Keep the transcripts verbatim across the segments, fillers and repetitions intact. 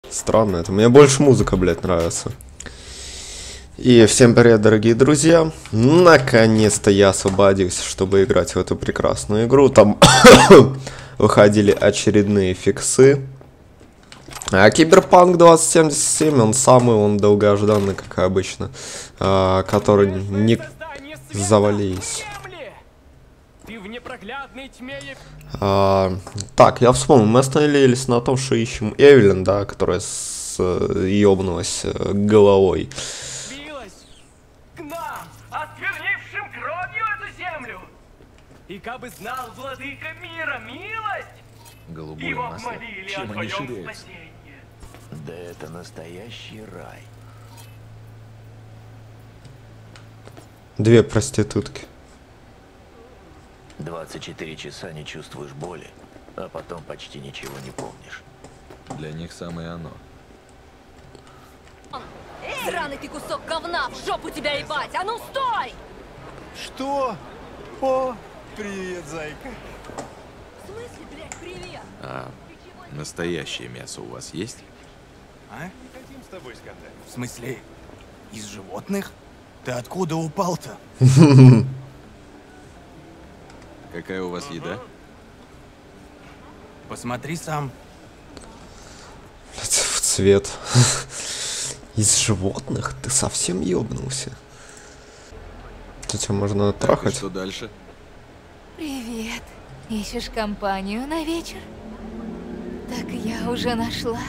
Странно это. Мне больше музыка, блядь, нравится. И всем привет, дорогие друзья. Наконец-то я освободился, чтобы играть в эту прекрасную игру. Там выходили очередные фиксы. А Киберпанк двадцать семьдесят семь, он самый, он долгожданный, как обычно. А, который не завались. А, так, я вспомнил, мы остановились на том, что ищем Эвелин, да, которая съебнулась головой. К нам, осквернившим кровью эту землю! И кабы знал владыка мира милость, голубое его масло. молили Чем о они твоем ширяются? спасении. Да это настоящий рай. Две проститутки. двадцать четыре часа не чувствуешь боли, а потом почти ничего не помнишь. Для них самое оно. Сраный ты кусок говна, в жопу тебя ебать! А ну стой! Что? О, привет, зайка. В смысле, блядь, привет? А настоящее мясо у вас есть? А? Не хотим с тобой скандалить. В смысле, из животных? Ты откуда упал-то? Какая у вас еда? Посмотри сам. Блядь, в цвет. Из животных? Ты совсем ёбнулся? Тебя можно Так, и трахать? что дальше? Привет. Ищешь компанию на вечер? Так я уже нашлась.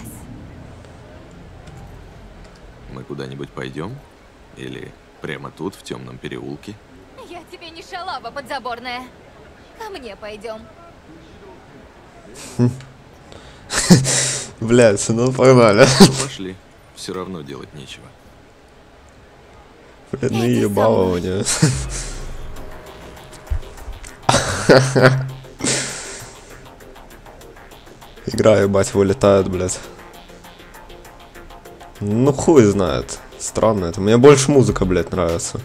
Мы куда-нибудь пойдем? Или прямо тут, в темном переулке? Я тебе не шалава подзаборная. Ко мне пойдем. Блядь, ну погнали. Ну, пошли. Все равно делать нечего. Блин, ну Иди со ебало у мной. нее. Игра, ебать, вылетает, блядь. Ну хуй знает. Странно это. Мне больше музыка, блядь, нравится.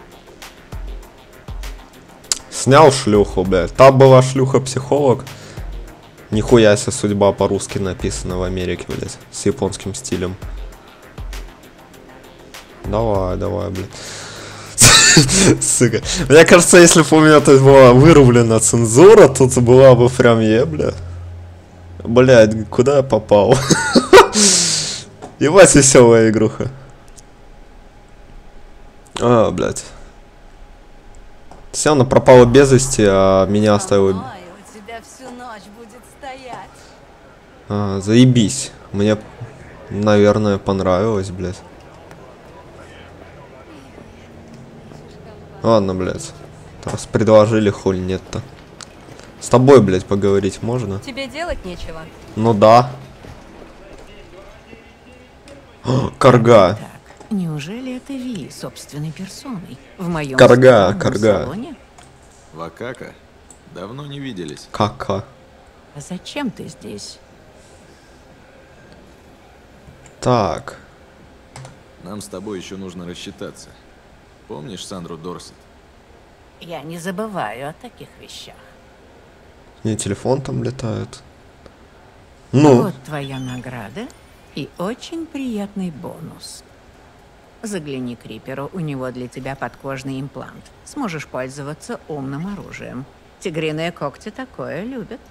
Снял шлюху, блядь. Там была шлюха-психолог. Нихуя себе судьба по-русски написана в Америке, блядь. С японским стилем. Давай, давай, блядь. Сука. Мне кажется, если бы у меня тут была вырублена цензура, тут была бы прям е, бля. Блядь, куда я попал? Ебать веселая игруха. А, блядь. Все, она пропала без вести, а меня оставила... Ой, у тебя всю ночь будет стоять. А, заебись. Мне, наверное, понравилось, блядь. Ладно, блядь. Раз предложили, хуй нет-то. С тобой, блядь, поговорить можно? Тебе делать нечего. Ну да. О, карга. Так, неужели это Ви собственной персоной в моем Карга, скромном карга. салоне? Вакака? Давно не виделись. Кака. А зачем ты здесь? Так. Нам с тобой еще нужно рассчитаться. Помнишь Сандру Дорсет? Я не забываю о таких вещах. Не, телефон там летает. Ну. Вот твоя награда и очень приятный бонус. Загляни к Риперу, у него для тебя подкожный имплант. Сможешь пользоваться умным оружием. Тигриные когти такое любят.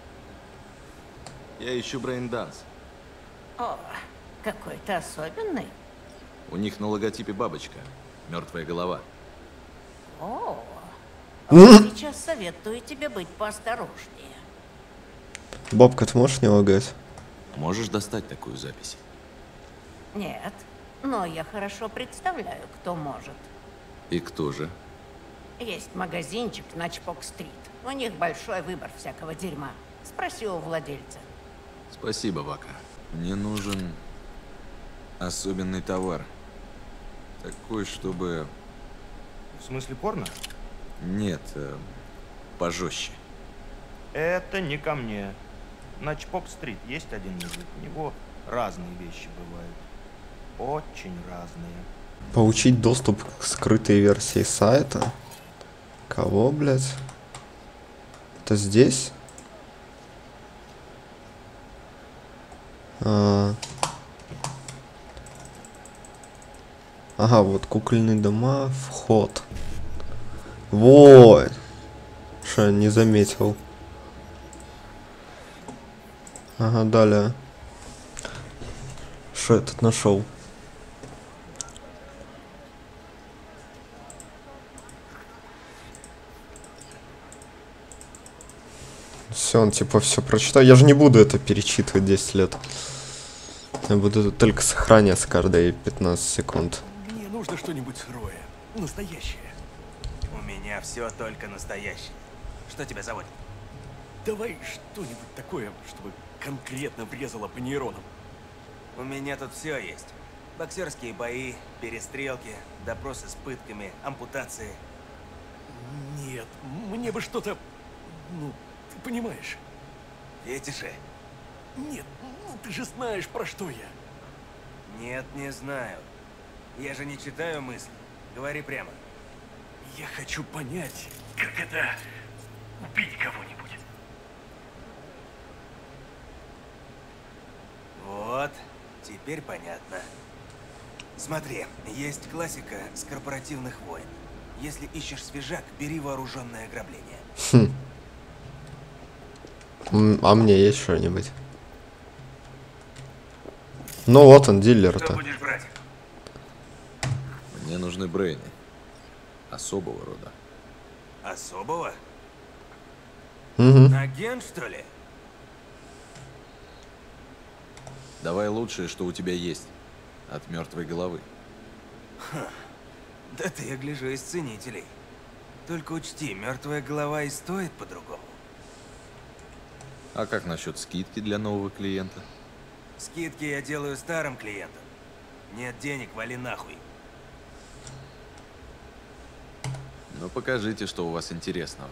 Я ищу брейнданс. О, какой ты особенный. У них на логотипе бабочка. Мертвая голова. О, вот сейчас советую тебе быть поосторожнее. Бобка, ты можешь не лагать? Можешь достать такую запись? Нет, но я хорошо представляю, кто может. И кто же? Есть магазинчик на Чпок-стрит. У них большой выбор всякого дерьма. Спроси у владельца. Спасибо, Вака. Мне нужен особенный товар. Такой, чтобы... В смысле порно? Нет, э, пожестче. Это не ко мне. На Чпок-стрит есть один мужик. У него разные вещи бывают. Очень разные. Получить доступ к скрытой версии сайта? Кого, блядь? Это здесь? А, Ага, вот кукольные дома, вход. Вот. Что я не заметил. Ага, далее. Что я тут нашел? Все, он типа все прочитал. Я же не буду это перечитывать десять лет. Я буду только сохраняться каждые пятнадцать секунд. Мне нужно что-нибудь сырое, настоящее. У меня все только настоящее. Что тебя зовут? Давай что-нибудь такое, чтобы конкретно врезало по нейронам. У меня тут все есть. Боксерские бои, перестрелки, допросы с пытками, ампутации. Нет, мне бы что-то... Ну, ты понимаешь. Фетиши? Нет, ну ты же знаешь, про что я. Нет, не знаю. Я же не читаю мысли. Говори прямо. Я хочу понять, как это... убить кого-нибудь. Вот, теперь понятно. Смотри, есть классика с корпоративных войн. Если ищешь свежак, бери вооруженное ограбление. Хм. М, А мне есть что-нибудь? Ну вот он, Что дилер-то. будешь брать? Мне нужны брейны. Особого рода. Особого? Угу. Агент, что ли? Давай лучшее, что у тебя есть. От мертвой головы. Да ты, я гляжу, из ценителей. Только учти, мертвая голова и стоит по-другому. А как насчет скидки для нового клиента? Скидки я делаю старым клиентам. Нет денег, вали нахуй. Ну покажите, что у вас интересного.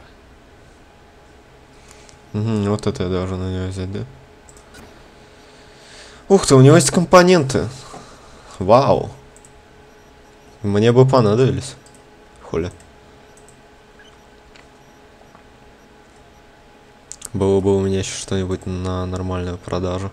Угу, вот это я должен на него взять, да? Ух ты, у него есть компоненты. Вау. Мне бы понадобились. Хули. Было бы у меня еще что-нибудь на нормальную продажу.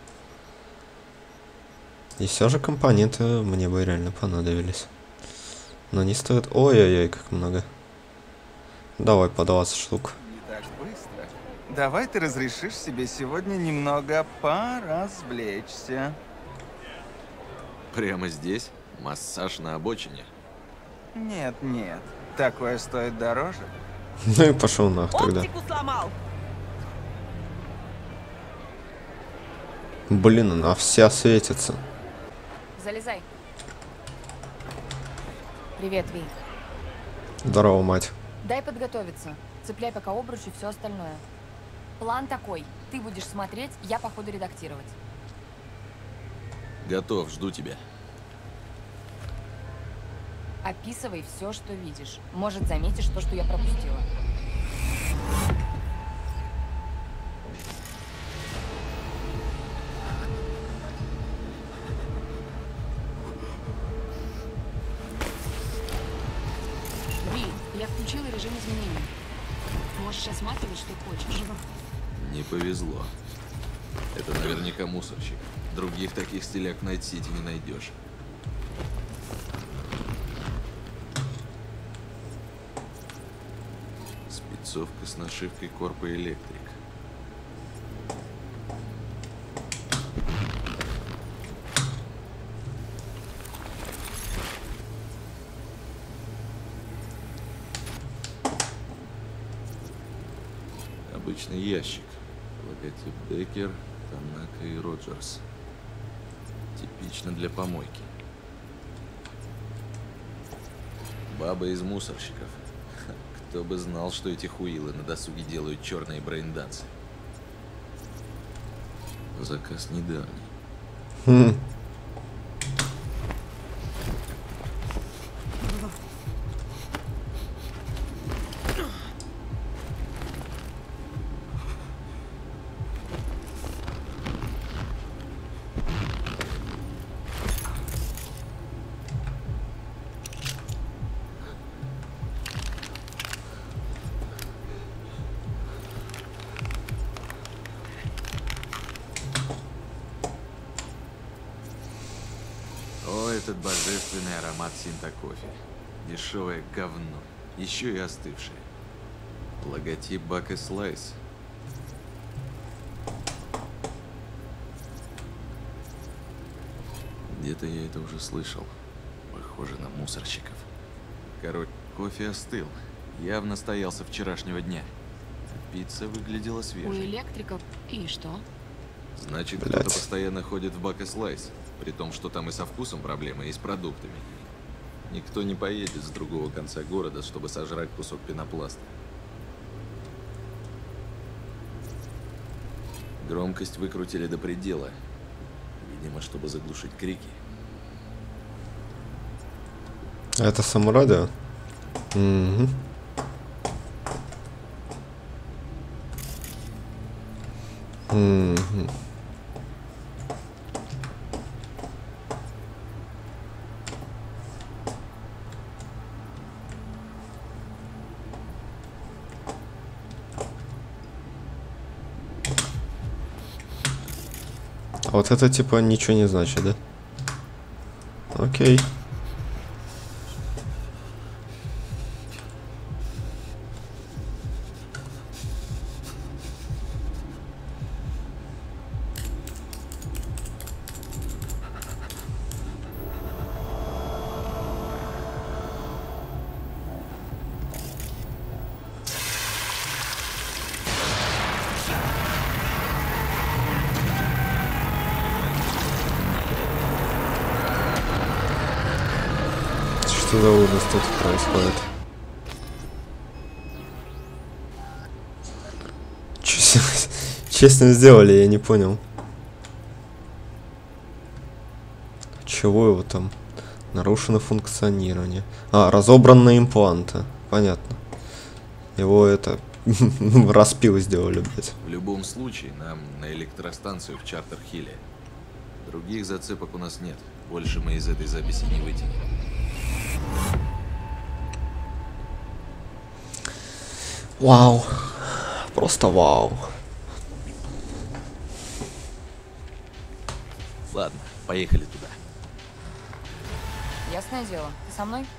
И все же компоненты мне бы реально понадобились. Но не стоит... Ой-ой-ой, как много. Давай по двадцать штук. Не так быстро. Давай ты разрешишь себе сегодня немного поразвлечься. Прямо здесь? Массаж на обочине? Нет, нет. Такое стоит дороже. Ну и пошел нах тогда. Оптику сломал. Блин, она вся светится. Залезай. Привет, Ви. Здорово, мать. Дай подготовиться. Цепляй пока обруч и все остальное. План такой. Ты будешь смотреть, я по ходу редактировать. Готов, жду тебя. Описывай все, что видишь. Может, заметишь то, что я пропустила. Ви, я включила режим изменений. Можешь осматривать, что хочешь. Не повезло. Это наверняка мусорщик. Других таких стиляк в Найт-Сити не найдешь. Спецовка с нашивкой Корпо Электрик. Обычный ящик. Логотип Деккер, Танака и Роджерс. Типично для помойки. Баба из мусорщиков. Кто бы знал, что эти хуилы на досуге делают черные брейндансы. Заказ недавний. Хм. этот божественный аромат синтакофе. Дешевое говно. Еще и остывшее. Логотип Buck и Slice. Где-то я это уже слышал. Похоже на мусорщиков. Короче, кофе остыл. Явно стоял со вчерашнего дня. А пицца выглядела У свежей. электриков. И что? Значит, Блядь. кто-то постоянно ходит в Buck и Slice. При том, что там и со вкусом проблемы, и с продуктами. Никто не поедет с другого конца города, чтобы сожрать кусок пенопласта. Громкость выкрутили до предела. Видимо, чтобы заглушить крики. Это самурай, да? Угу. Угу. А вот это типа ничего не значит, да? Окей. Что за ужас тут происходит? Че честно сделали, я не понял. Чего его там? Нарушено функционирование. А, разобранные импланты. Понятно. Его это распил сделали, блядь. В любом случае, нам на электростанцию в Чартер-Хилле. Других зацепок у нас нет. Больше мы из этой записи не вытянем. Вау. Просто вау. Ладно, поехали туда. Ясное дело. Ты со мной?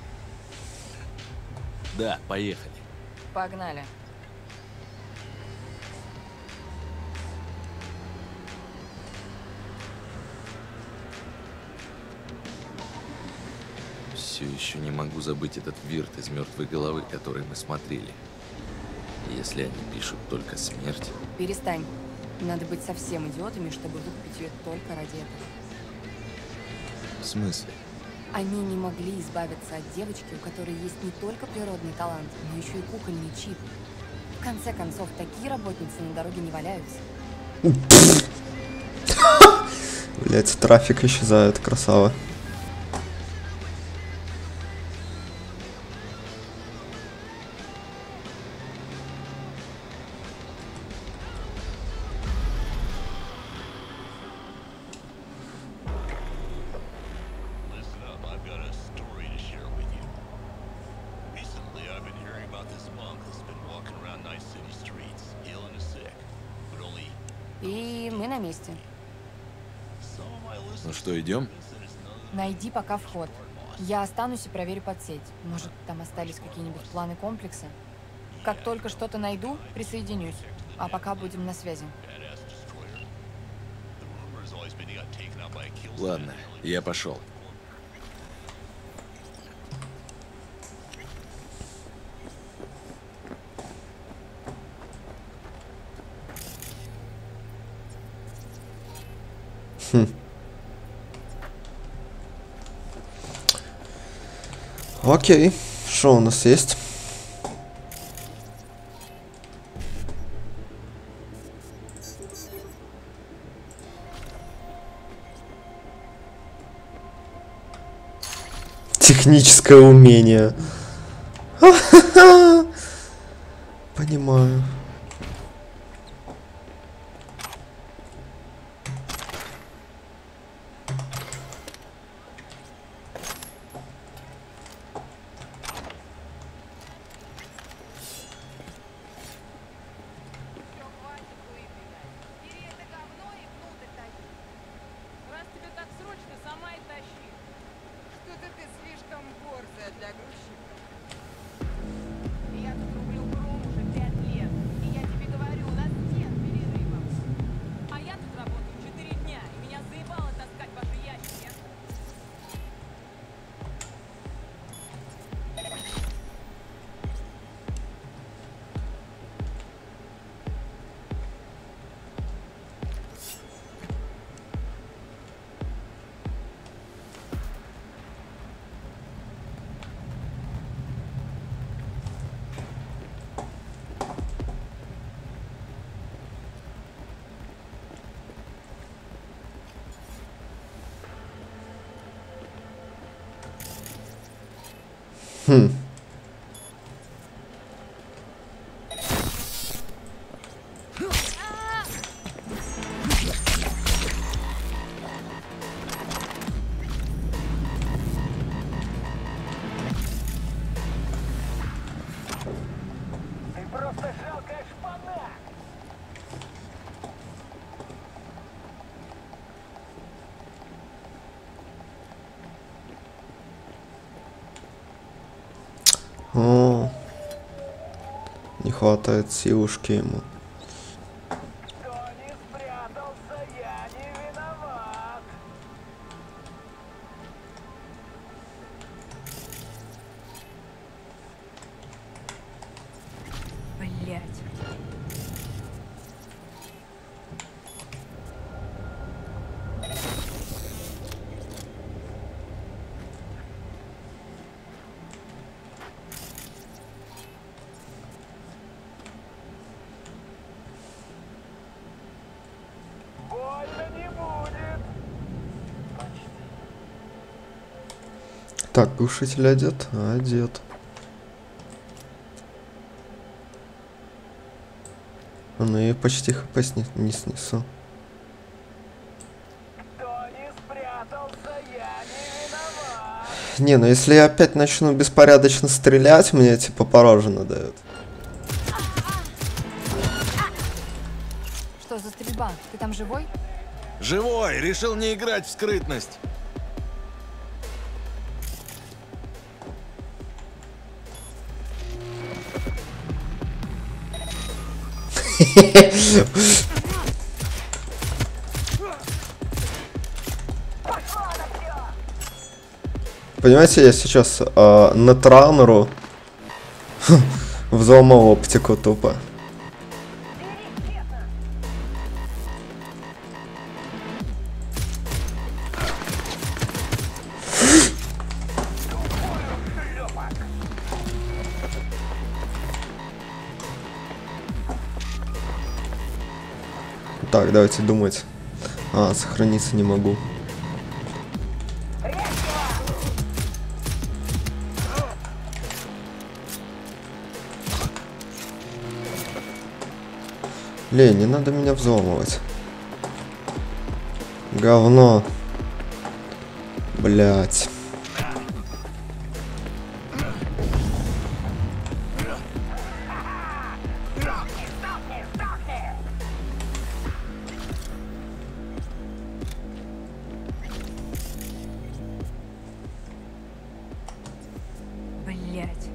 Да, поехали. Погнали. Все еще не могу забыть этот вирт из мертвой головы, который мы смотрели. Если они пишут только смерть... Перестань. Надо быть совсем идиотами, чтобы выкупить ее только ради этого. В смысле? Они не могли избавиться от девочки, у которой есть не только природный талант, но еще и кукольный чип. В конце концов, такие работницы на дороге не валяются. Блять, трафик исчезает, красава. И мы на месте. Ну что, идем? Найди пока вход. Я останусь и проверю подсеть. Может, там остались какие-нибудь планы комплекса? Как только что-то найду, присоединюсь. А пока будем на связи. Ладно, я пошел. Хм. Окей, что у нас есть? Техническое умение. Понимаю. Что-то ты слишком борзая для грузчика. Я тут рублю хром уже пять лет. И я тебе говорю, у нас нет перерывов. А я тут работаю четыре дня, и меня заебало таскать ваши ящики. Хм. О, не хватает силушки ему. Блять. Так, глушитель одет? Одет. Ну и почти хп сни не снесу. Не, ну если я опять начну беспорядочно стрелять, мне типа по роже надают. Что за стрельба? Ты там живой? Живой! Решил не играть в скрытность. Понимаете, я сейчас э, нетранеру взломал оптику тупо. Так, давайте думать. А, сохраниться не могу. Лей, не надо меня взломывать. Говно. Блять. Блять.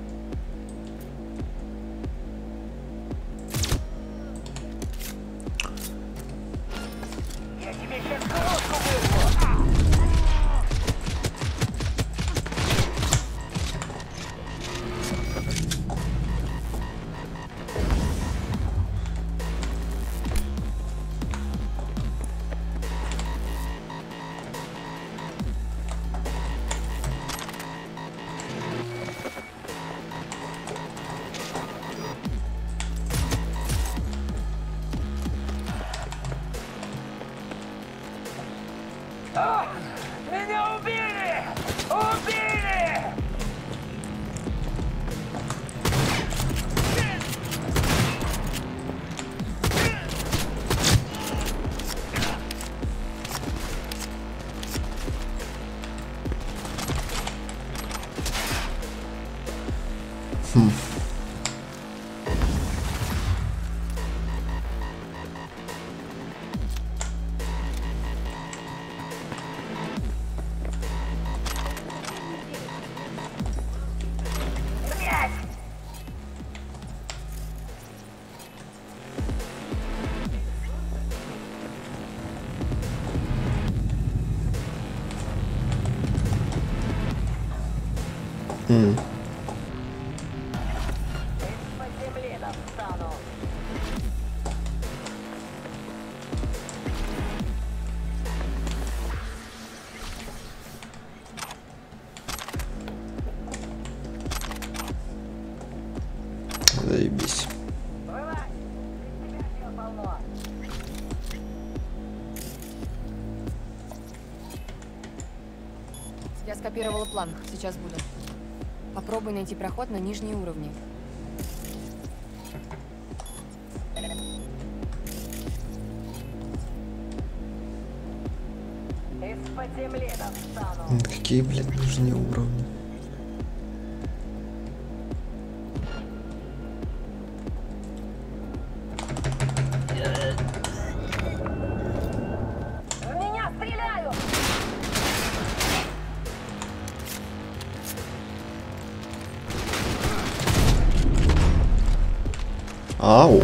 Меня убили! Убили! Хм. Хм. Заебись. Я скопировала план, сейчас буду. Попробуй найти проход на нижние уровни. Какие, блядь, нижние уровни? Ау.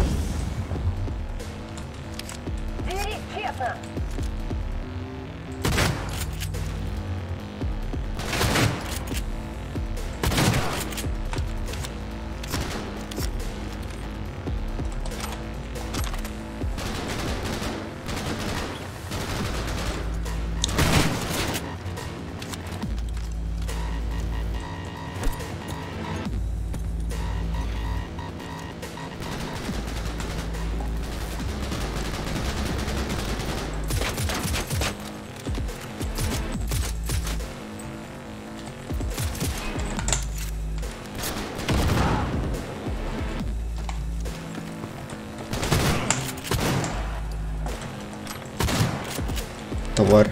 Тварь.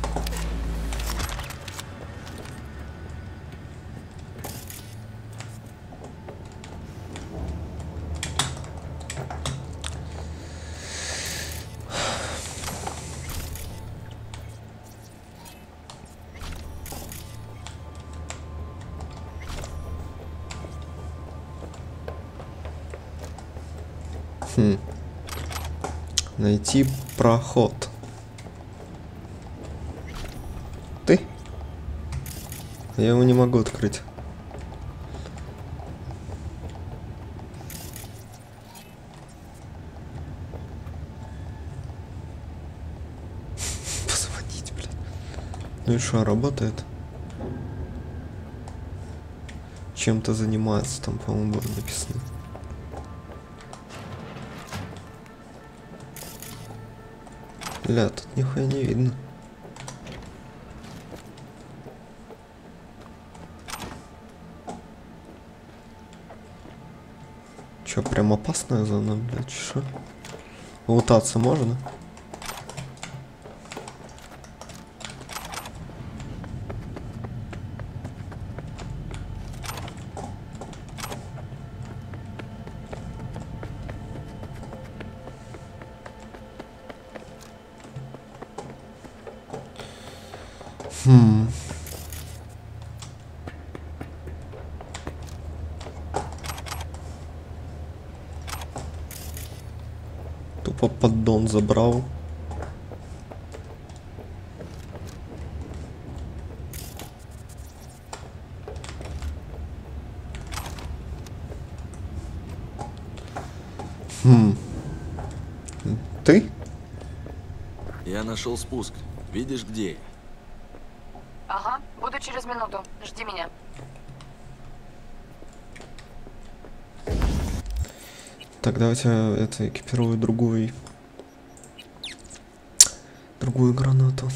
Хм. Найти проход. Ты? Я его не могу открыть. Позвонить, блядь. Ну и что, работает? Чем-то занимается, там, по-моему, было написано. Бля, тут нихуя не видно. Чё, прям опасная зона, блядь, что? Лутаться можно? Хм. Тупо поддон забрал. Хм. Ты? Я нашел спуск. Видишь, где я? Ага, буду через минуту. Жди меня. Так, давайте это экипирую другую. Другую гранату.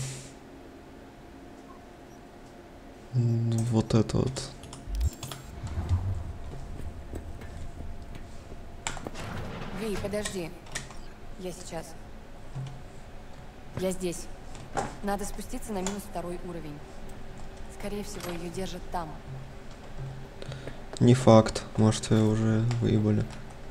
Вот это вот. Ви, подожди. Я сейчас. Я здесь. Надо спуститься на минус второй уровень. Скорее всего, ее держат там. Не факт. Может, ее уже выебали.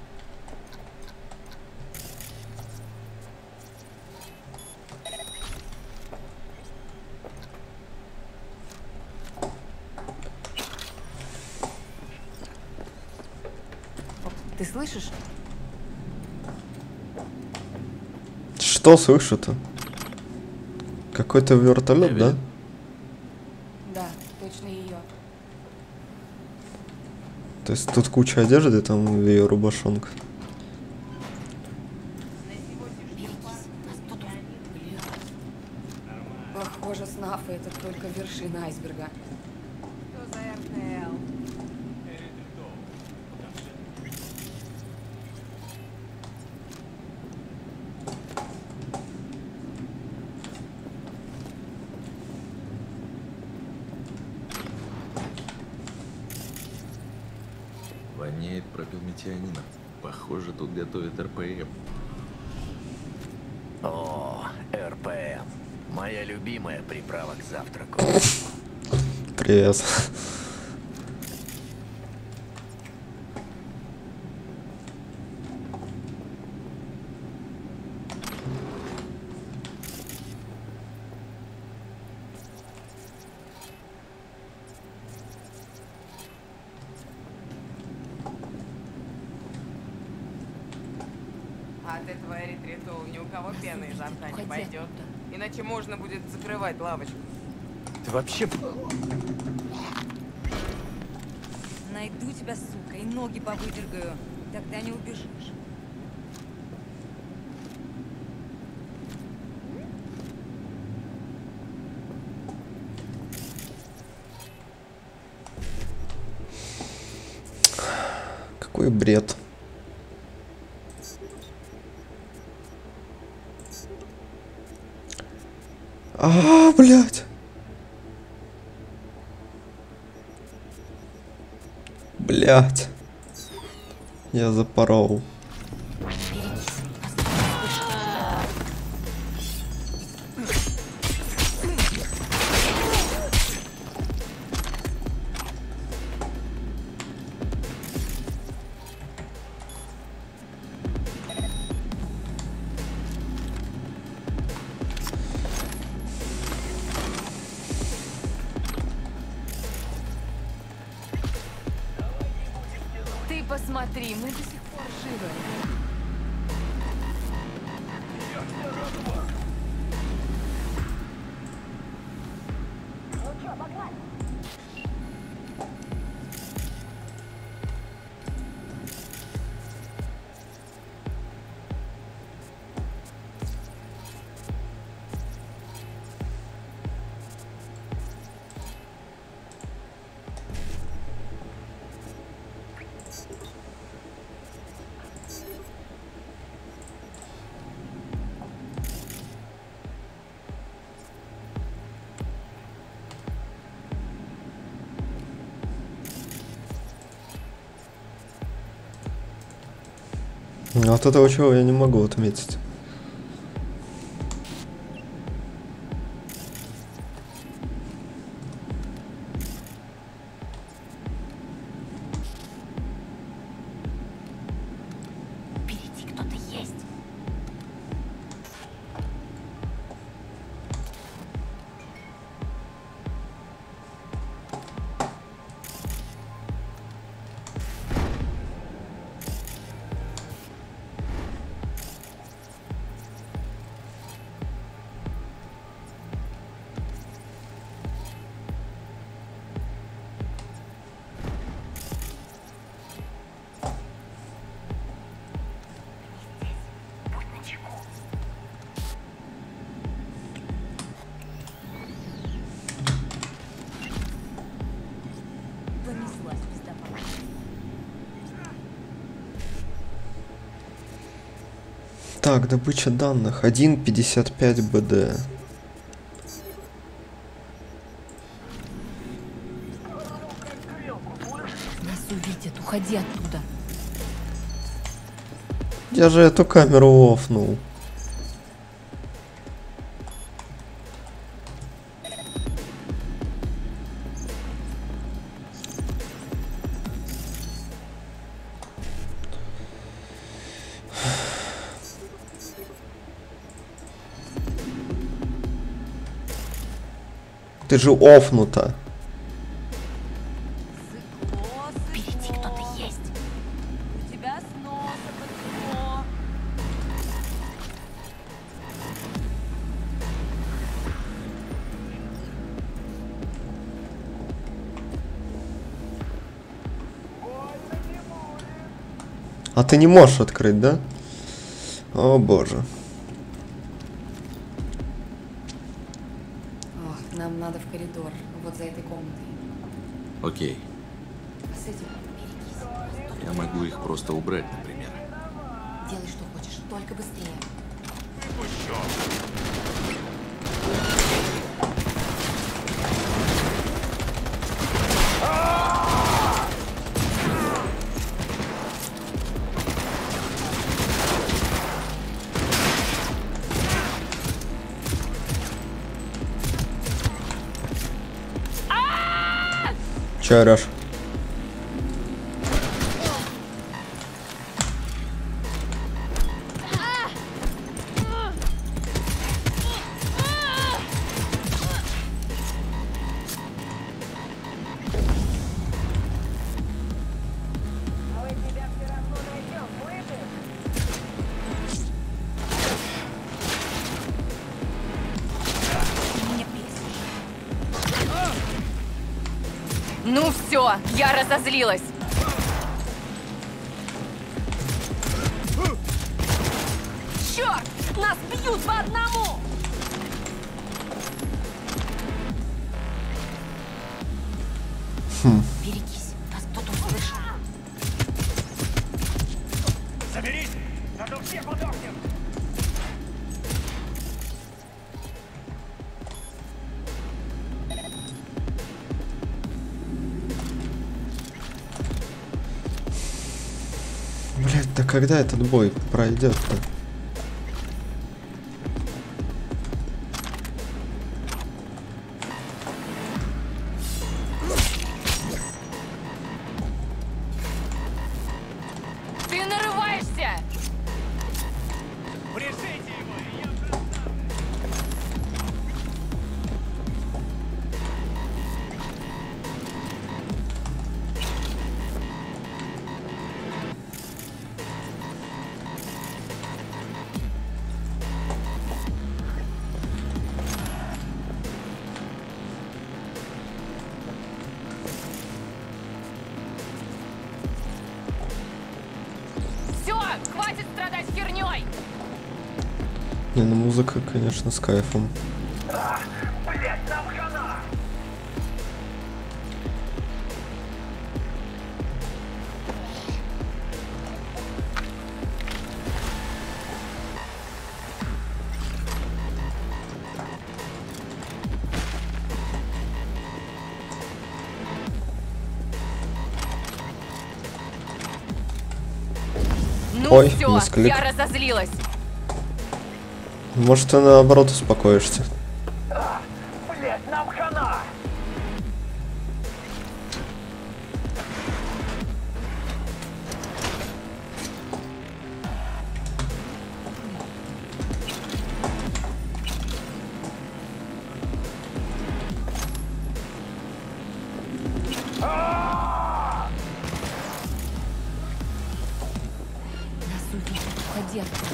Ты слышишь? Что слышу-то? Какой-то вертолет, да? Да, точно ее. То есть тут куча одежды, там ее рубашонка. Похоже, снафы — это только вершина айсберга. Что за эр тэ эл? Воняет пропилметионином. Похоже, тут готовят эр пэ эм. О, эр пэ эм. Моя любимая приправа к завтраку. Привет. От этого эритритола ни у кого пена изо рта не Уходи пойдет. Иначе можно будет закрывать лавочку. Ты вообще... Найду тебя, сука, и ноги повыдергаю. Тогда не убежишь. Какой бред. А, блядь. Блядь. Я запорол. Ты посмотри, мы до сих пор живы. Вот этого чего я не могу отметить. Впереди кто-то есть. Понеслась пиздопа. Так, добыча данных. один пятьдесят пять бэ дэ. Нас увидят, уходи оттуда. Я же эту камеру офнул. Ты же офнута. Сыкло, Впереди кто-то есть. у тебя с носа потекло. А ты не можешь открыть, да? О боже. О, нам надо в коридор, вот за этой комнатой. Окей. С этим берегись. Я могу их просто убрать, например. Делай, что хочешь, только быстрее. Че орешь? Ну все, я разозлилась. Черт, нас бьют по одному. Хм. Берегись, нас кто-то услышал. Соберись, а то все подохнем. Блять, да когда этот бой пройдет-то? Ты нарываешься! Пришейте его, и я... Все, хватит страдать херней! Не, ну музыка, конечно, с кайфом. Блять, нам хана! Ну Ой, все, мисклик. я разозлилась. Может, ты наоборот успокоишься. Блять, нам хана! Нас увидят, уходи оттуда.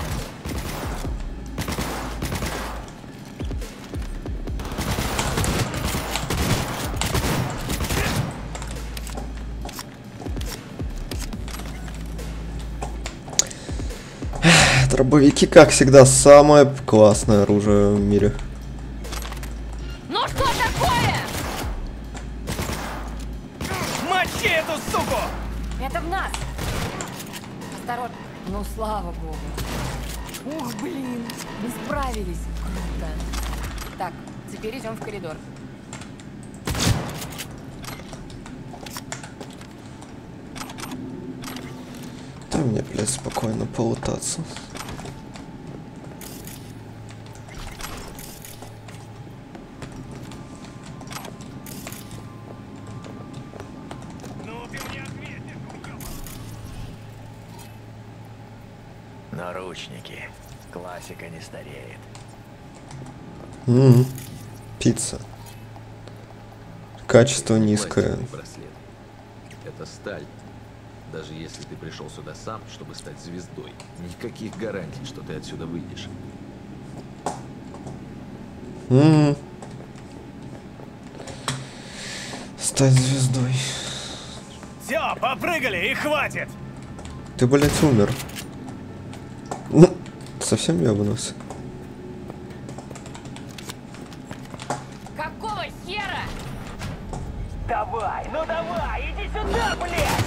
Дробовики, как всегда, самое классное оружие в мире. Ну что такое? Мочи эту суку! Это в нас! Осторожно. Ну, слава богу. Ух, блин, мы справились. Круто. Так, теперь идем в коридор. Дай мне, блядь, спокойно полутаться. Ну ты мне ответишь, уёбан! Наручники. Классика не стареет. М-м. Пицца. Качество низкое. Пластиковый браслет. Это сталь. Даже если ты пришел сюда сам, чтобы стать звездой, никаких гарантий, что ты отсюда выйдешь. М-м. Стать звездой. Все, попрыгали и хватит! Ты, блядь, умер. Ну, совсем ёбанулся. Какого хера? Давай, ну давай, иди сюда, блядь!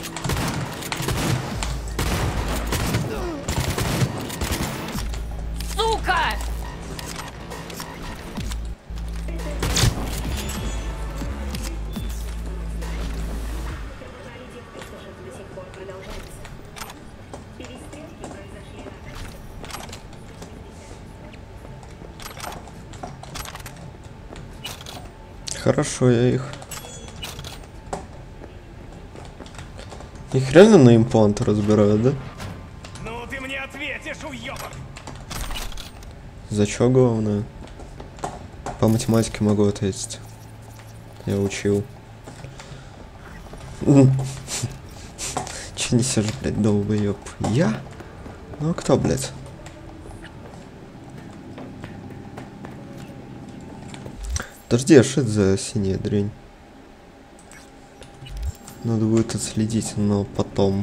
Сука! Хорошо, я их. Их реально на импланты разбирают, да? Ну ты мне ответишь, уёбок! За чё главное? По математике могу ответить. Я учил. Че несешь, блядь, долбоёб? Я? Ну а кто, блядь? Подожди, а что это за синяя дрянь? Надо будет отследить, но потом.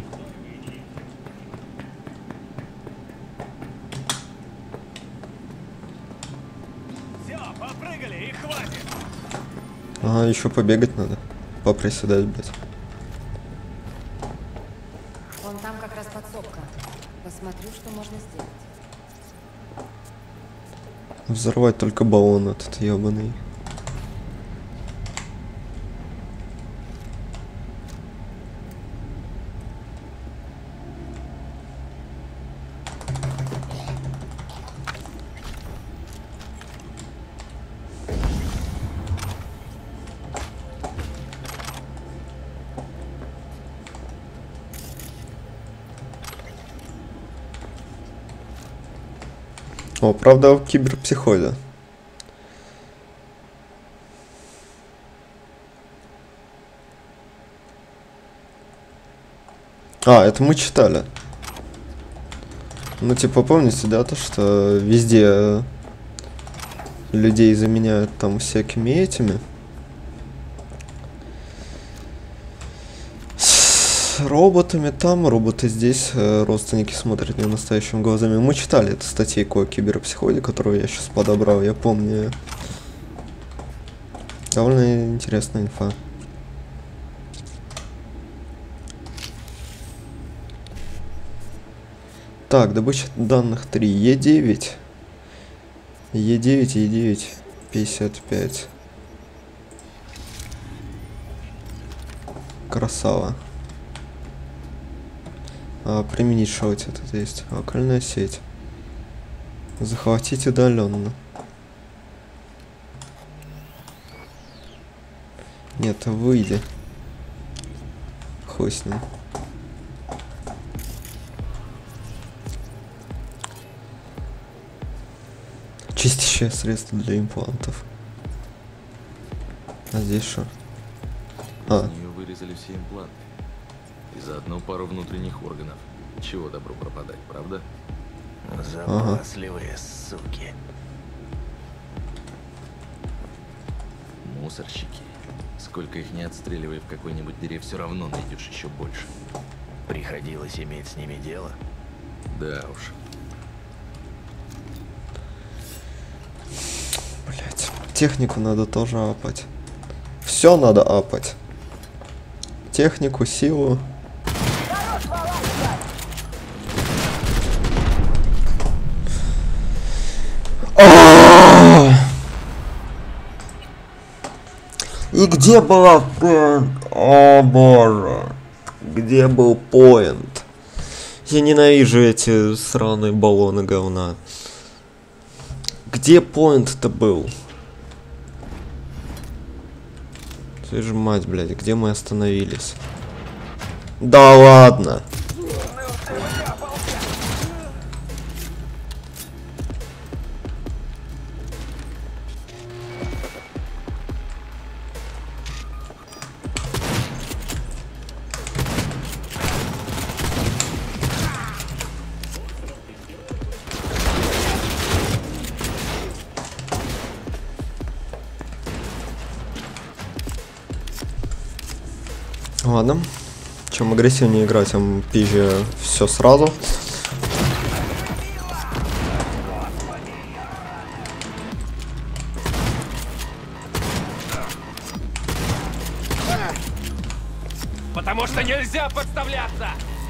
Все, попрыгали и хватит! Ага, еще побегать надо. Поприседать, блядь. Вон там как раз подсобка. Посмотрю, что можно сделать. Взорвать только баллон этот ебаный. О, правда, в киберпсихозе. А, это мы читали. Ну, типа, помните, да, то, что везде людей заменяют там всякими этими. С роботами там, роботы здесь, родственники смотрят не настоящими глазами. Мы читали эту статейку о киберпсихозе, которую я сейчас подобрал, я помню. Довольно интересная инфа. Так, добыча данных три. Е девять. Е девять, Е девять, пятьдесят пять. Красава. А, применить что у тебя тут есть? Локальная сеть. Захватить удаленно. Нет, выйди. Хуй с ним. Чистящее средство для имплантов. А здесь что? А. Из нее вырезали все импланты. И заодно пару внутренних органов. Чего добру пропадать, правда? Запасливые ага. суки. Мусорщики. Сколько их не отстреливай в какой-нибудь дыре, все равно найдешь еще больше. Приходилось иметь с ними дело? Да уж. Блять, технику надо тоже апать. Все надо апать. Технику, силу. И где была поинт? О боже. Где был поинт? Я ненавижу эти сраные баллоны говна. Где поинт-то был? Ты же мать, блядь, где мы остановились? Да ладно. Ладно. Чем агрессивнее играть, тем пизже все сразу. Потому что нельзя подставляться!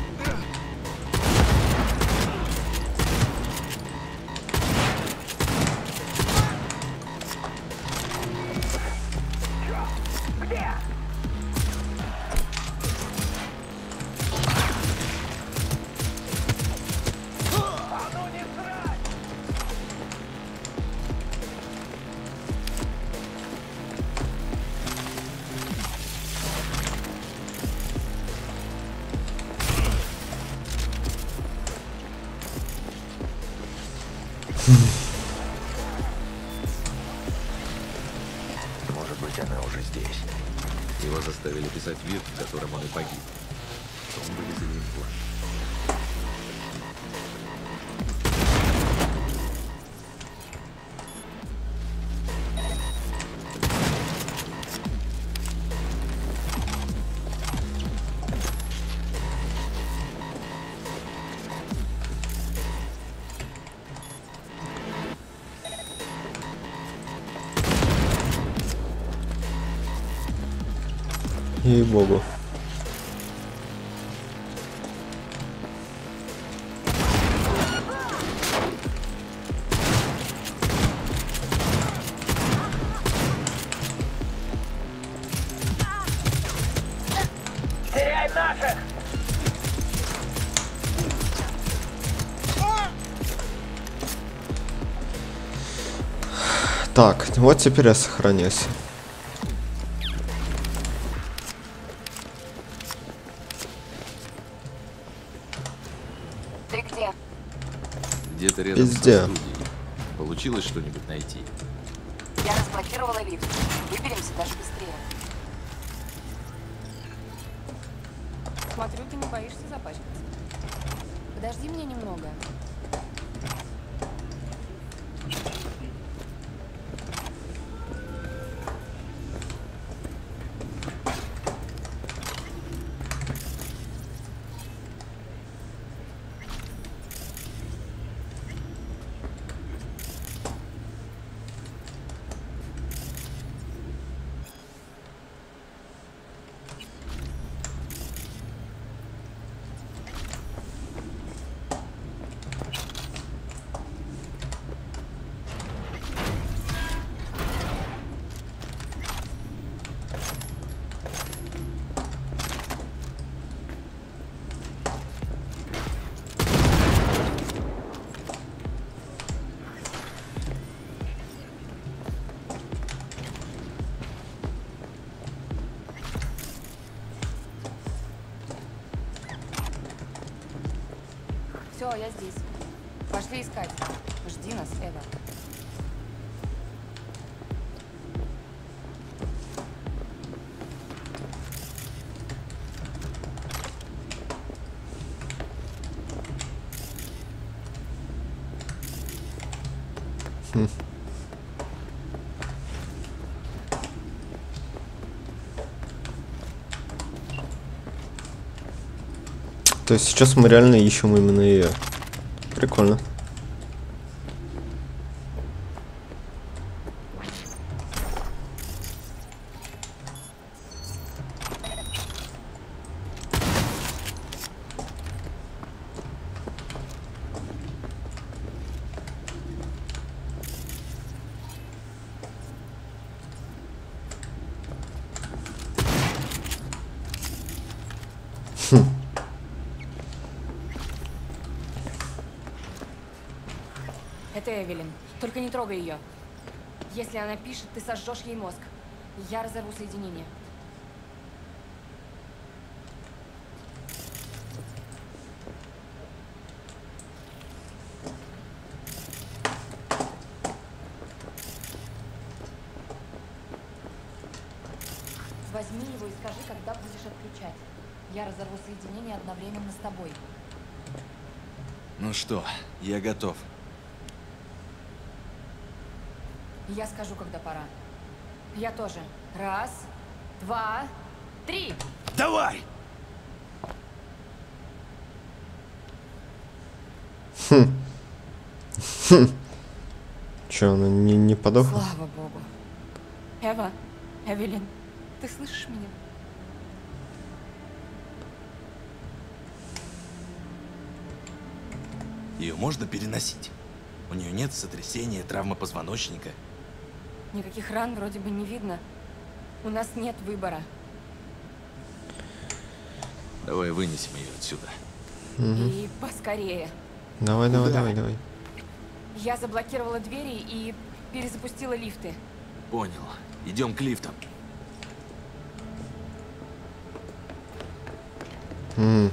Может быть, она уже здесь. Его заставили писать вид, в котором он и погиб. Он были за ним план. Ей-богу. Теряем наших! Так, вот теперь я сохранюсь. Ты где? Где-то рядом Везде. со студией. Получилось что-нибудь найти? Я разблокировала лифт. Выберемся даже быстрее. Смотрю, ты не боишься запачкаться. Подожди меня немного. Все, я здесь. Пошли искать. Жди нас, Эва. Хм. То есть сейчас мы реально ищем именно ее. Прикольно. Хм. Это Эвелин. Только не трогай ее. Если она пишет, ты сожжешь ей мозг. Я разорву соединение. Возьми его и скажи, когда будешь отключать. Я разорву соединение одновременно с тобой. Ну что, я готов. Я скажу, когда пора. Я тоже. Раз, два, три. Давай! Хм. Хм. Че, она не, не подохла? Слава богу. Эва, Эвелин, ты слышишь меня? Ее можно переносить? У нее нет сотрясения, травмы позвоночника. Никаких ран вроде бы не видно. У нас нет выбора. Давай вынесем ее отсюда. Угу. И поскорее. Давай, давай, давай, давай. Я заблокировала двери и перезапустила лифты. Понял. Идем к лифтам. М.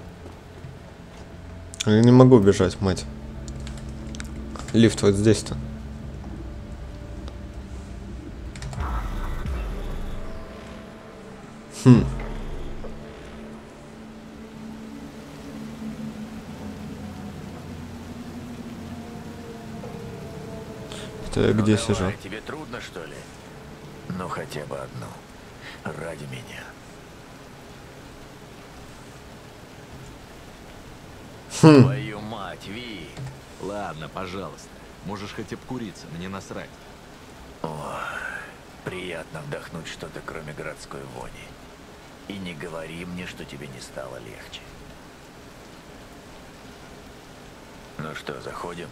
Я не могу бежать, мать. Лифт вот здесь-то. Хм. Это я где давай, сижу? Тебе трудно, что ли? Ну, хотя бы одну. Ради меня. Хм. Твою мать, Ви! Ладно, пожалуйста. Можешь хоть обкуриться, мне насрать. О, приятно вдохнуть что-то, кроме городской вони. И не говори мне, что тебе не стало легче. Ну что, заходим?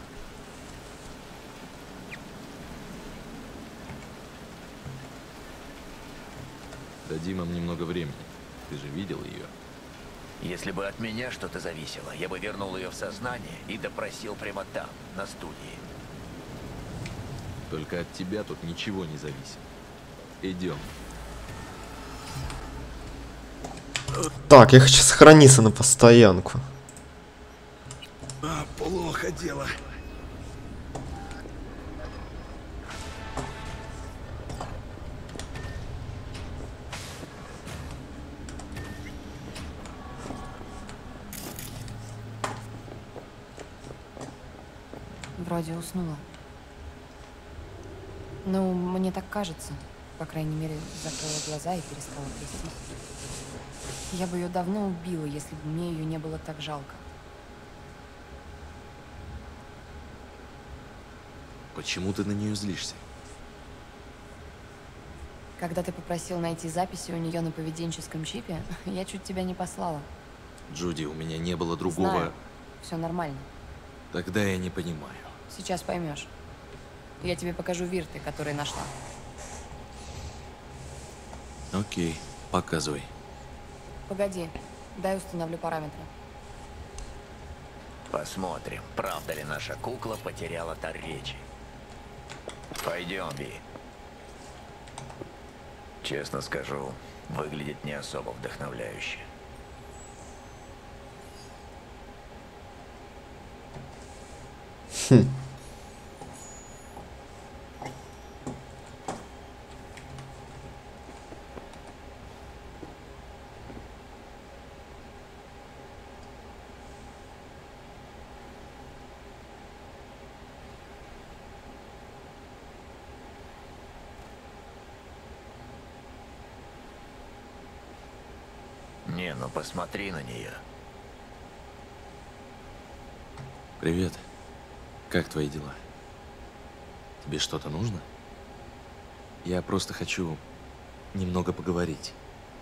Дадим им немного времени. Ты же видел ее? Если бы от меня что-то зависело, я бы вернул ее в сознание и допросил прямо там, на студии. Только от тебя тут ничего не зависит. Идем. Так, я хочу сохраниться на постоянку. А, плохо дело. Вроде уснула. Ну, мне так кажется. По крайней мере, закрыла глаза и перестала трястись. Я бы ее давно убила, если бы мне ее не было так жалко. Почему ты на нее злишься? Когда ты попросил найти записи у нее на поведенческом чипе, я чуть тебя не послала. Джуди, у меня не было другого... Знаю. Все нормально. Тогда я не понимаю. Сейчас поймешь. Я тебе покажу вирты, которые нашла. Окей, показывай. Погоди, дай установлю параметры. Посмотрим, правда ли наша кукла потеряла дар речи. Пойдем, Ви. Честно скажу, выглядит не особо вдохновляюще. Хм. Не, ну посмотри на нее. Привет. Как твои дела? Тебе что-то нужно? Я просто хочу немного поговорить.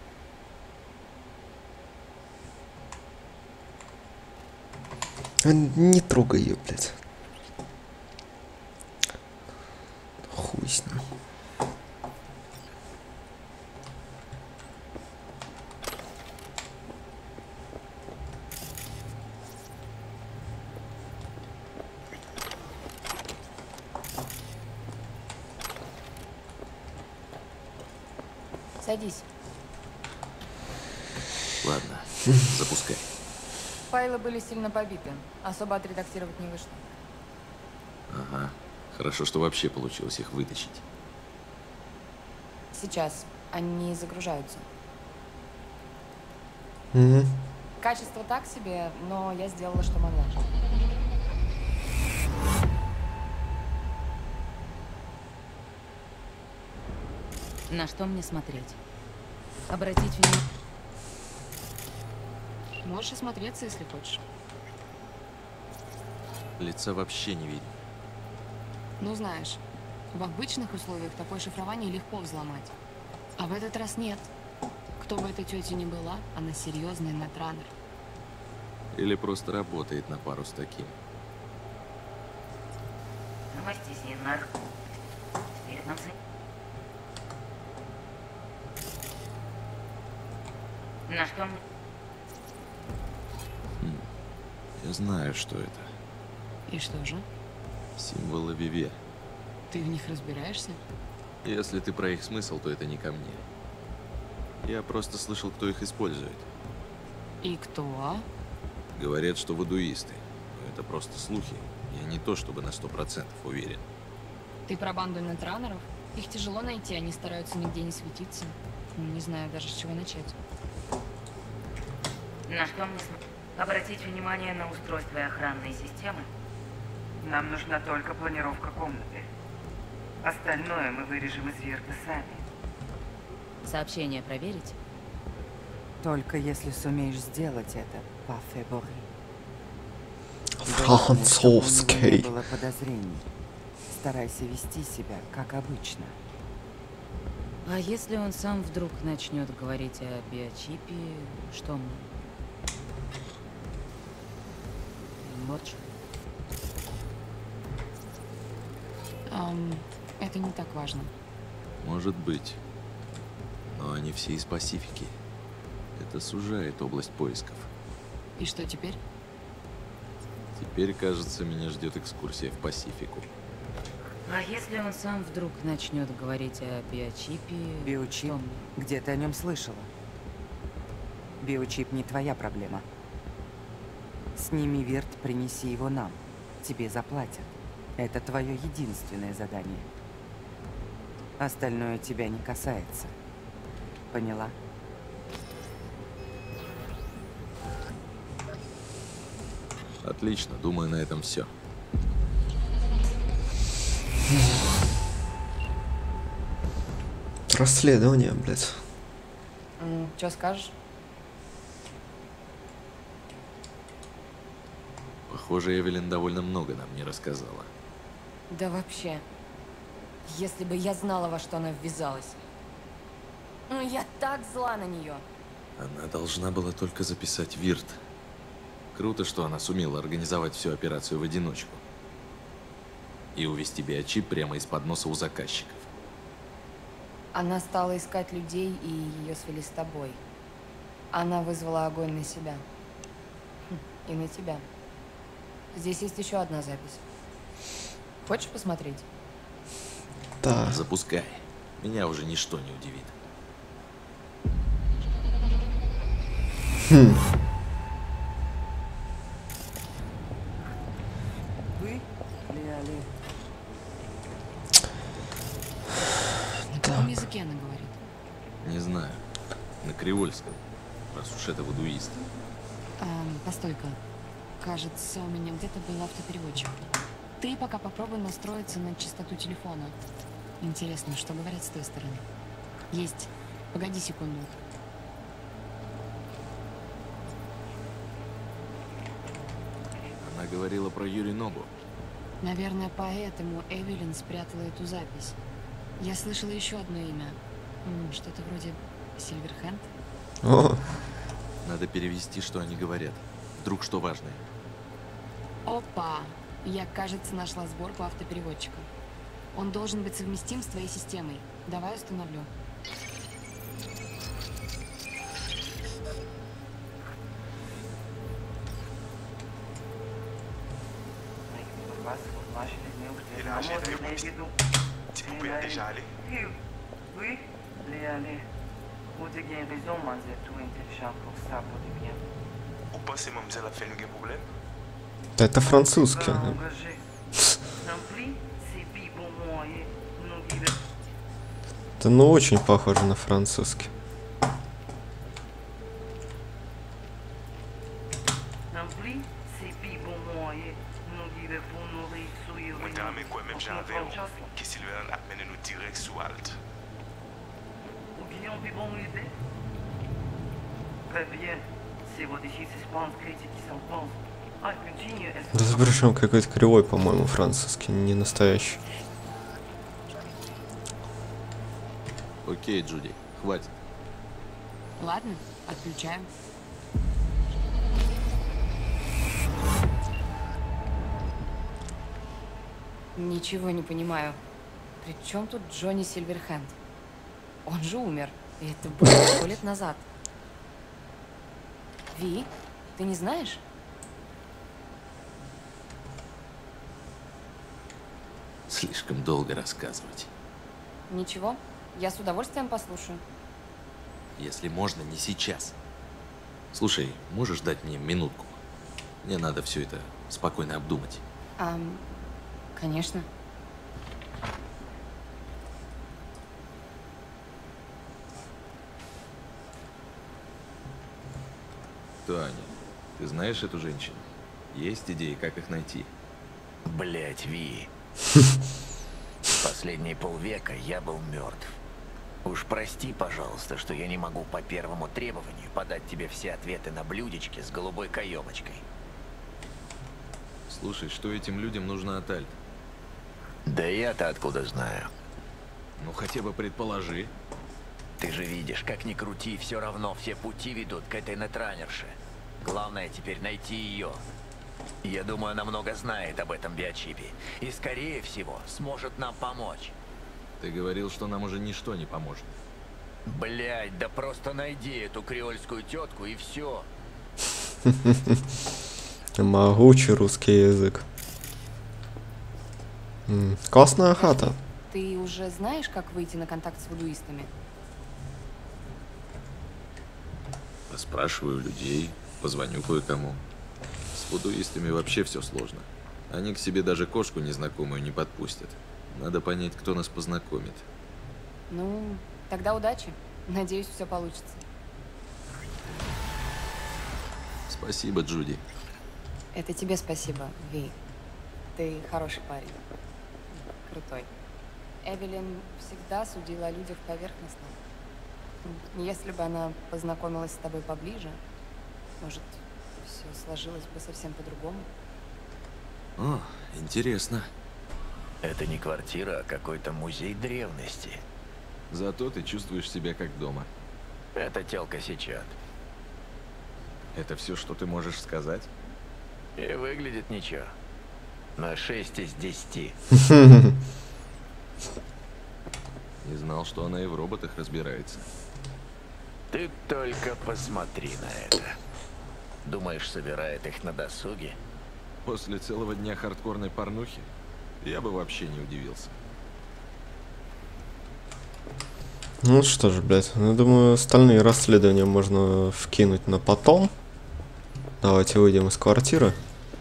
Не трогай ее, блядь. Хуй с ним. Садись. Ладно, запускай. Файлы были сильно побиты. Особо отредактировать не вышло. Ага. Хорошо, что вообще получилось их вытащить. Сейчас. Они загружаются. Угу. Качество так себе, но я сделала, что могла. На что мне смотреть? Обратить внимание. Можешь осмотреться, если хочешь. Лица вообще не видно. Ну знаешь, в обычных условиях такое шифрование легко взломать. А в этот раз нет. Кто бы эта тетя ни была, она серьезный нетранер. Или просто работает на пару с таким. Новости Зиннер. Теперь нам за... На что мне? Хм. Я знаю, что это. И что же? Символы Виве. Ты в них разбираешься? Если ты про их смысл, то это не ко мне. Я просто слышал, кто их использует. И кто? Говорят, что вудуисты. Но это просто слухи. Я не то чтобы на сто процентов уверен. Ты про банду нетранеров? Их тяжело найти, они стараются нигде не светиться. Не знаю даже, с чего начать. На что мне см... Обратить внимание на устройство и охранные системы? Нам нужна только планировка комнаты. Остальное мы вырежем из верта сами. Сообщение проверить? Только если сумеешь сделать это, Пафе Бори. Французский. Не было подозрений. Старайся вести себя, как обычно. А если он сам вдруг начнет говорить о биочипе, что мы? Молчу. Um, это не так важно. Может быть. Но они все из Пасифики. Это сужает область поисков. И что теперь? Теперь, кажется, меня ждет экскурсия в Пасифику. А если он сам вдруг начнет говорить о биочипе? Биочип? Где ты о нем слышала? Биочип не твоя проблема. Сними верт, принеси его нам. Тебе заплатят. Это твое единственное задание. Остальное тебя не касается. Поняла? Отлично, думаю, на этом все. Расследование, блядь. Mm, что скажешь? Похоже, Эвелин довольно много нам не рассказала. Да вообще. Если бы я знала, во что она ввязалась. Ну, я так зла на нее. Она должна была только записать Вирт. Круто, что она сумела организовать всю операцию в одиночку. И увести биочип прямо из-под носа у заказчиков. Она стала искать людей, и ее свели с тобой. Она вызвала огонь на себя. Хм, и на тебя. Здесь есть еще одна запись. Хочешь посмотреть? Да. Запускай. Меня уже ничто не удивит. Хм. Вы? Ли-али. На каком языке она говорит? Не знаю. На креольском. Раз уж это вудуист. Эм, постой-ка. Кажется, у меня где-то был автопереводчик. Ты пока попробуй настроиться на частоту телефона. Интересно, что говорят с той стороны. Есть. Погоди секунду. Она говорила про Юриногу. Наверное, поэтому Эвелин спрятала эту запись. Я слышала еще одно имя. М, Что-то вроде Сильверхенд. О. Надо перевести, что они говорят. Вдруг что важное. Опа! Я, кажется, нашла сборку автопереводчика. Он должен быть совместим с твоей системой. Давай установлю. Et là, j'ai fait mon petit... Tu pouvais déjà aller. Oui, Li-али. Ou te gen raison, manze, tout intelligent pour ça, pour te bien. Vous pensez, mademoiselle, a fait un problème? Это французский. Это ну очень похоже на французский. Madame, quoi, même j'avais que Sylvain a mené nous direct sous Alt. Très bien. C'est votre ici, c'est pas un critique qui s'en pense. Да причем какой-то кривой, по-моему, французский, не настоящий. Окей, Джуди, хватит. Ладно, отключаем. Ничего не понимаю. При чем тут Джонни Сильверхенд? Он же умер. И это было сто лет назад. Ви, ты не знаешь? Слишком долго рассказывать. Ничего, я с удовольствием послушаю. Если можно, не сейчас. Слушай, можешь дать мне минутку? Мне надо все это спокойно обдумать. А, конечно. Таня, ты знаешь эту женщину? Есть идеи, как их найти? Блять, Ви. Последние полвека я был мертв. Уж прости, пожалуйста, что я не могу по первому требованию подать тебе все ответы на блюдечке с голубой каемочкой. Слушай, что этим людям нужно от Альт? Да я-то откуда знаю? Ну хотя бы предположи. Ты же видишь, как ни крути, все равно все пути ведут к этой нетранерше. Главное теперь найти ее. Я думаю, она много знает об этом биочипе. И, скорее всего, сможет нам помочь. Ты говорил, что нам уже ничто не поможет. Блядь, да просто найди эту креольскую тетку и все. Могучий русский язык. М, классная хата. Ты уже знаешь, как выйти на контакт с вудуистами? Спрашиваю людей, позвоню кое-кому. С вудуистами вообще все сложно. Они к себе даже кошку незнакомую не подпустят. Надо понять, кто нас познакомит. Ну, тогда удачи. Надеюсь, все получится. Спасибо, Джуди. Это тебе спасибо, Ви. Ты хороший парень. Крутой. Эвелин всегда судила о людях поверхностно. Если бы она познакомилась с тобой поближе, может, все сложилось бы совсем по-другому. О, интересно. Это не квартира, а какой-то музей древности. Зато ты чувствуешь себя как дома. Это тёлка сейчас. Это все, что ты можешь сказать? И выглядит ничего. На шесть из десяти. Не знал, что она и в роботах разбирается. Ты только посмотри на это. Думаешь, собирает их на досуге? После целого дня хардкорной порнухи я бы вообще не удивился. Ну что ж, блядь, ну, думаю, остальные расследования можно вкинуть на потом. Давайте выйдем из квартиры.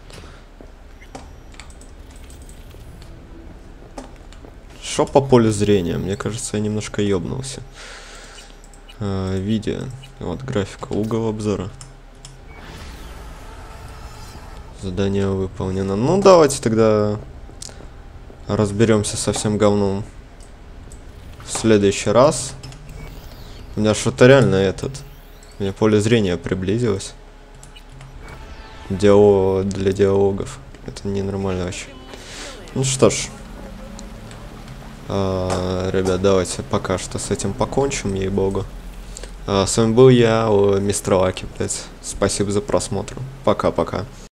Что по полю зрения? Мне кажется, я немножко ёбнулся. А, видео. Вот графика, угол обзора. Задание выполнено. Ну, давайте тогда разберемся со всем говном в следующий раз. У меня что-то реально этот... У меня поле зрения приблизилось. Диалог для диалогов. Это ненормально вообще. Ну что ж. А, ребят, давайте пока что с этим покончим, ей-богу. А, с вами был я, мистер Лаки, блядь. Спасибо за просмотр. Пока-пока.